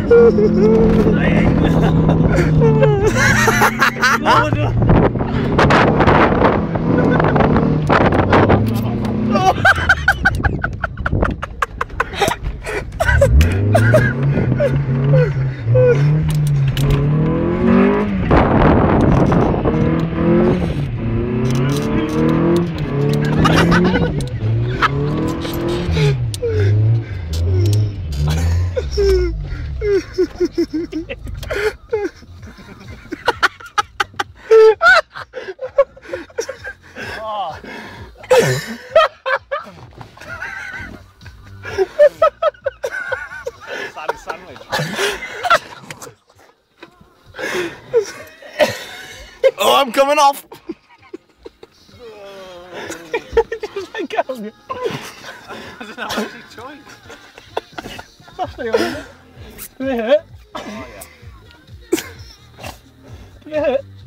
Oh, I'm coming off. Just let go. I don't know how to join. Softly on it. Did it hurt? Oh yeah. Did it hurt?